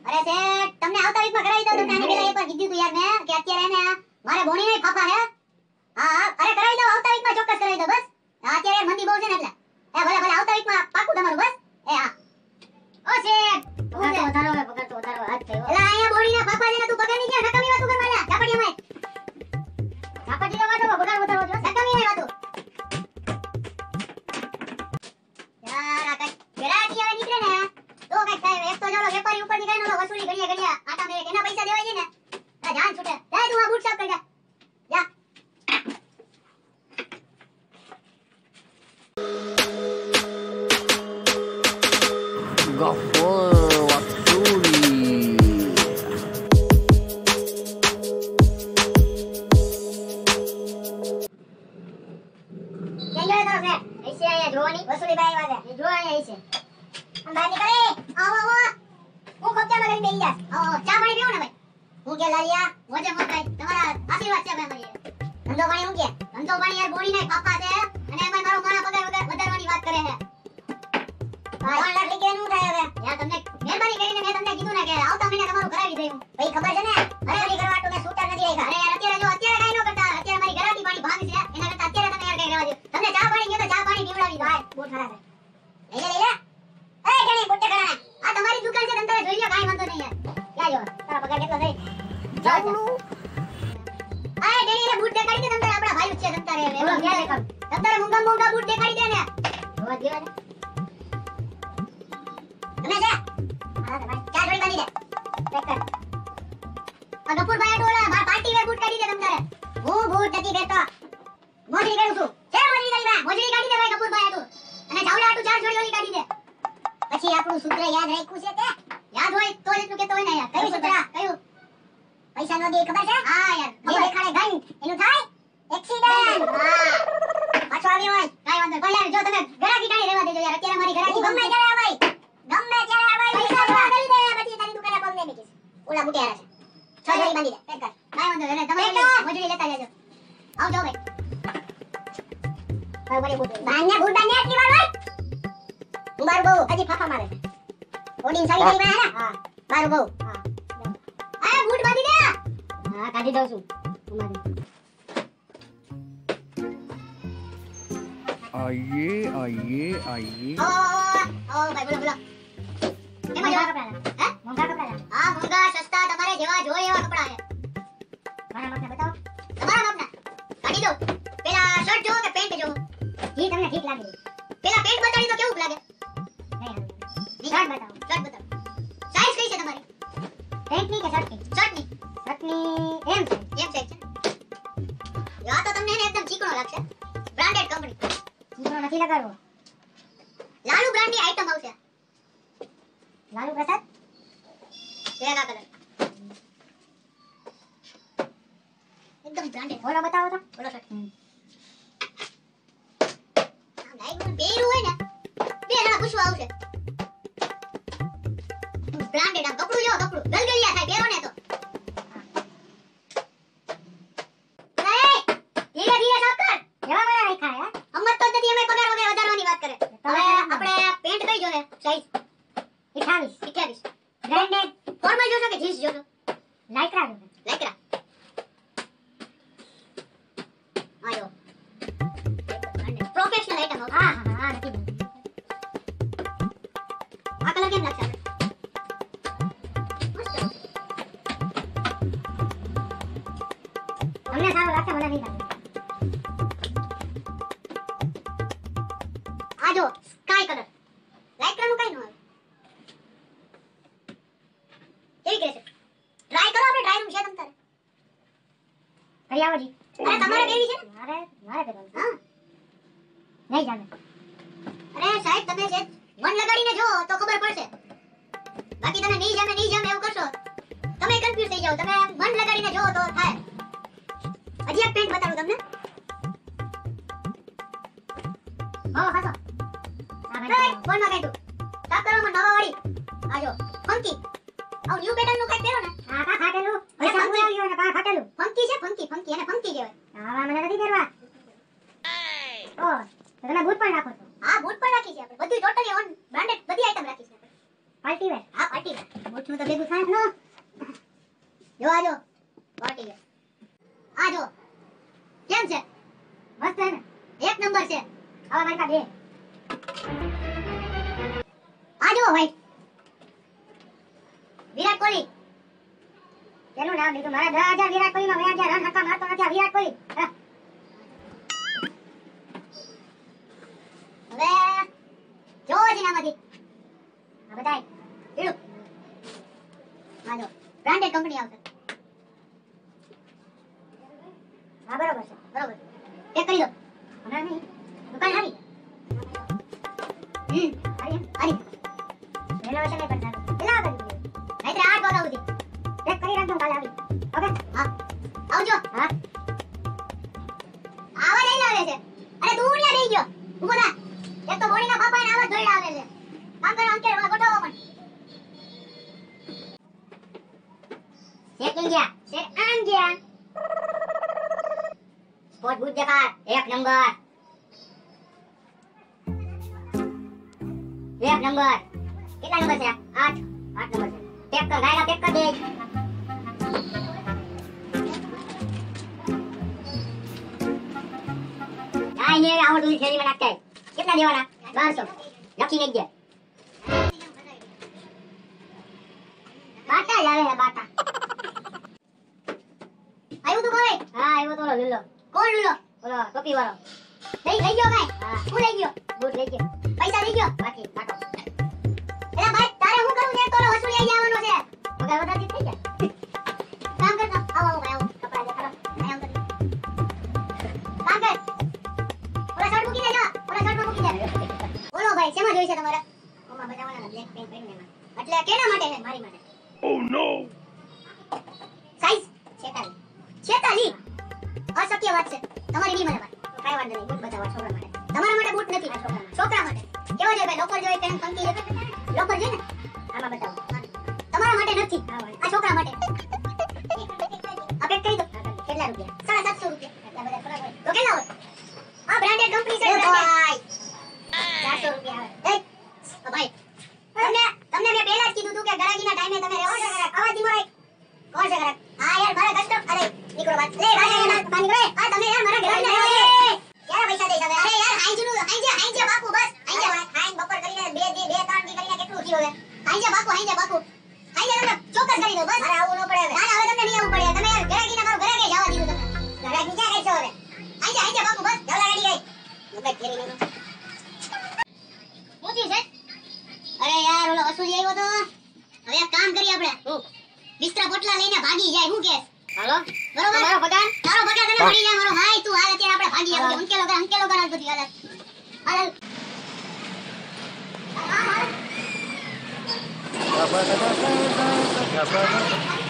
અરે શેઠ તમને આવતા વીકમાં કરાવી દઉં તો તાની પેલા એકવાર કીધું તું યાર મેં કે અત્યારે એને મારે ભોણી નહીં ફાફા હે. હા અરે કરાવી દઉં આવતા વીકમાં ચોક્કસ કરાવી દઉં બસ. અત્યારે મંદી બહુ છે ને એટલે ભલે ભલે આવતા વીકમાં પાકું તમારું બસ. હા ઓ શેઠ વધારો હાથ થયો. એલા અહીંયા બોડીના ફાફા છે ને તું પગારની ક્યાં નકામી વાતો કરવા લ્યા ઝાપડીયામાં. ઝાપડી વાતો પગાર વધારો જો નકામી નહીં વાતો. યાર આ કઈ ગરાકી આવે નીકળે ને તો કઈ થાય. એક તો ચાલો વેપારી ઉપરની કઈ નો વસૂલી ઘડિયા આટા મેરે કેના પૈસા દેવાય છે ને આ જાન છૂટે. જા તું આ બૂટ સાફ કરી જા. Gafur Waktuli. क्या जो है तो ऐसे आया જોવાની વસૂલી ભાઈ વાગે જો આયા છે हम बात नहीं करे आओ आओ હું ખોત્યા માં બેહી જા आओ ચા પાણી પીવો ને ભાઈ હું કે લાલિયા મોજે મોજ ભાઈ તમારા આશીર્વાદ છે ભાઈ મારી ધંધો પાણી હું કે ધંધો પાણી યાર બોડી ના પાપા છે અને એમાં મારો મારા પગાર વધારવાની વાત કરે છે 3 લાખ લઈ નું થાય હવે યાર તમને મહેરબાની કરીને મેં તમને કીધું ને કે આવતા મહિને તમારું કરાવી દઈ હું ભાઈ ખબર છે ને અરે અલી કરવા તો મેં શૂટર નથી આયા અરે યાર અત્યારે જો અત્યારે કાઈ ન કરતા અત્યારે મારી ગરાટી પાણી ભાંગ છે એના કરતા અત્યારે તમે યાર કઈ રહેવા દો તમને ચા પાણી ગયો તો ચા પાણી પીવડાવી દો બહુ ખરાબ છે લઈ લે એ જણી બુટ્ટે કરાના આ તમારી દુકાન છે તમે જોઈ લો કાઈ વાંધો નહીં યાર ક્યાં જો તારા પગાર કેટલો થઈ જાવ આ જણી ને બુટ દેખાડી દે તમે આપડા ભાઈ છે તમતારે લેવો ક્યાં દેખાડ તમતારે મુંગા મુંગા બુટ દેખાડી દે ને જોવા દેવા ને તમે જા હા તમારે ચા જોડી બાંધી દે પેક કર આ ગફુરભાઈ આટોલા માર પાર્ટી વેર બુટ કાઢી દે તમતારે હું બુટ નથી પહેરતો મોજરી કરું છું છે મોજરી કરી બા મોજરી કાઢી દે ભાઈ ગફુરભાઈ આટો અને જાવલા આટો ચાર જોડી ઓલી કાઢી દે પછી આપણું સૂત્ર યાદ રાખ્યું છે તે યાદ હોય તો એટલું કેતો હોય ને યાર કયું સૂત્ર કયું પૈસા નો દે ખબર છે હા યાર જે દેખાડે ગન એનું થાય એક્સિડન્ટ હા પાછો આવ્યો હોય કાઈ વાંધો પણ યાર જો તમે ગરાકી ટાણી રહેવા દેજો યાર અત્યારે મારી ગરાકી ગમે ત્યારે આવે ગમે ત્યારે આવે પૈસા જમા કરી દે પછી તારી દુકાને પગ નહીં મૂકીશ ઓલા બુટે આરા છે છ જોડી બાંધી દે પેક કર કાઈ વાંધો નહીં તમે મજૂરી લેતા જજો આવજો ભાઈ ભાઈ બડી બુટ બાંધને બુટ બાંધને આટલી વાર હોય હું બાર બહુ હજી ફાફા મારે ઓડીન સાડી કરી માં હા બાર બહુ હા આ બૂટ બાંધી દે હા કાઢી દઉં છું તમારી आइए आइए आइए ઓ ભાઈ બોલો બોલો કેમાં જેવા કપડા હે મોંઘા કપડા હા મોંઘા સસ્તા તમારે જેવા જોઈએ એવા કપડા છે મારા માપને બતાવો તમારા માપના કાઢી દો પેલા શર્ટ જો કે પેન્ટ જો જી તમને ઠીક લાગે પેલા પેન્ટ બતાડી તો કેવું લાગે નહીં શર્ટ બતાવો સાઈઝ કઈ છે તમારી પેન્ટ ની કે શર્ટ ની એમ સાઈઝ છે યા તો તમને એકદમ ચીકણો લાગશે બ્રાન્ડેડ કંપની ચીકણો નથી લગાડવો લાલુ બ્રાન્ડની આઈટમ આવશે લાલુ પ્રસાદ કેવા કલર એકદમ બ્રાન્ડેડ બોલો બતાવો તો બોલો શર્ટ આ લાઈક પહેર્યું હોય ને બે જણા પૂછવા આવશે બ્રાન્ડેડ આ કપડું જો કપડું ગલગલિયા થાય પહેરો ને તો ધીરે ધીરે સાફ કર જેવા મને રાખ્યા યાર અમત તો નથી અમે પગાર વગર વધારવાની વાત કરે હવે આપણે પેન્ટ કઈ જોવે સાઈઝ 28 બ્રાન્ડેડ ફોર્મલ જોશો કે જીન્સ જોશો લાઈક્રા જોવે લાઈક્રા આયો પ્રોફેશનલ આઈટમ હા નથી આ કલર કેમ લાગશે તમને સારો લાગશે મને નહીં લાગે આ જો સ્કાય કલર લાઈક્રા નું કઈ નો આવે કેવી કરે છે ટ્રાય કરો આપણે ટ્રાય રૂમ છે તમ તારે કરી આવો જી અરે તમારે કેવી છે મારે કરવાનું હા નહીં જાને અરે સાહેબ તમે છે મન લગાડીને જો તો ખબર પડશે બાકી તમે નહીં જામે એવું કરશો તમે કન્ફ્યુઝ થઈ જાવ તમે મન લગાડીને જો તો થાય હજી એક પેન્ટ બતાડું તમને હો હાસો આ ભાઈ ફોન માં કાઢું સાફ કરો મને નવા વાળી આજો ફંકી આવ ન્યુ પેટર્ન નું કઈ પહેરો ને આ કા ફાટેલું પૈસા હું આવ્યો ને કા ફાટેલું ફંકી છે ફંકી અને ફંકી કહેવાય આવા મને નથી પહેરવા ઓ તો તમે બૂટ પણ રાખો છો હા બૂટ પણ રાખી છે આપણે બધી ટોટલી ઓન બ્રાન્ડેડ બધી આઈટમ રાખી છે પાર્ટી વેર હા પાર્ટી વેર મોટું તો ભેગું થાય નો જો આજો પાર્ટી વેર આજો કેમ છે મસ્ત છે ને એક નંબર છે આવા મારી પાસે આજો ભાઈ વિરાટ કોહલી તેનું નામ લીધું મારા 10,000 વિરાટ કોહલીમાં મેં આજે રન હક્કા મારતો નથી આ વિરાટ કોહલી હા. હવે જો જીનામાંથી આ બતાય પીળું આજો બ્રાન્ડેડ કંપની આવશે હા બરોબર છે બરોબર પેક કરી દો હમણાં નહીં દુકાન આવી આવી રેનોવેશન નહીં કરતા કેટલા કરી નહીં 8 વાગ્યા સુધી પેક કરી રાખજો કાલે આવી ઓકે હા આવજો હા આવા નહીં લાવે છે અરે તું ઉડ્યા બેહી ગયો ઉભો થા એક તો બોડીના બાપાને આવા ધોઈડા આવે છે કામ કરો અંકે ગોઠવો પણ shake India shake India sport boot દેખાડ એક નંબર કેટલા નંબર છે 8 નંબર છે પેક કર ગાયલા પેક કર દે આઈ ને આવડું થેલી માં નાખતા કેટલા દેવાના 1200 લખી નાખજે બાટા જ આવે હે બાટા આવ્યું તું કોઈ હા આવ્યો તો લુલ્લો કોણ લુલ્લો ઓલો ટોપી વાળો લઈ ગયો ભાઈ હા હું લઈ ગયો બૂટ લઈ ગયો પૈસા લઈ ગયો બાકી નાખો એલા ભાઈ તારે હું કરું છે તો વસૂલી આવી આવવાનો છે પગાર વધારે થઈ જાય કામ કર આવો આવો કપડા દે ખરો આમ કરી કામ કર ઓલા શર્ટ મૂકી દેજો ઓલા શર્ટ મૂકી દે બોલો ભાઈ શેમાં જોઈ છે તમારે ઓમાં બજાવવાના બ્લેક પેન્ટ પહેરીને એમાં એટલે કેના માટે છે મારી માટે Oh no! સાઈઝ 46 અશક્ય વાત છે તમારી ની મને કાઈ વાંધો નહીં બૂટ બતાવવા છોકરા માટે તમારા માટે બૂટ નથી છોકરા માટે કેવો છે ભાઈ લોકલ જોઈએ પેન ફંકી છે લોકલ છે ને આમાં બતાવો તમારા માટે નથી આ છોકરા માટે આ પેક કરી દો કેટલા રૂપિયા 750 રૂપિયા એટલા બધા થોડા તો કેટલા હોય આ બ્રાન્ડેડ કંપની છે ભાઈ 400 રૂપિયા આવે એ ભાઈ તમને મેં પહેલા જ કીધું હતું કે ગરાગીના ટાઈમે તમે રહેવો છો ગરાગ આવા ધીમો રાખ કોણ છે ગરાગ હા યાર મારા કસ્ટમ અરે નીકળો વાત લે ભાઈ યાર પાણી રે આ તમે યાર મારા ગરાગના રહેવો છે ક્યારે પૈસા દઈશ હવે અરે યાર હાઈજે બાપુ બસ હાઈજે હાઈન બપોર કરીને 2 3 દી કરીને કેટલું થયું હવે હાઈજે બાપુ હાઈજે તમને ચોક્કસ કરી દો બસ મારે આવું ન પડે ના હવે તમને નહીં આવવું પડે તમે યાર ગરાગીના મારું ગરાગે જવા દીધું તમે ગરાગી ક્યાં ગઈ છો હવે હાઈજે બાપુ બસ જવલા રેડી ગઈ મગજ ફેરી નહીં મોટી છે અરે યાર ઓલો વસૂલી આવ્યો તો હવે એક કામ કરી આપણે બિસ્તરા પોટલા લઈને ભાગી જાય હું કેસ હાલો બરોબર તારો પગાર તને મળી જાય મારો ભાઈ તું હાલ અત્યારે આપણે ભાગી જાય અંકેલો કરાલ બધી હાલ હાલ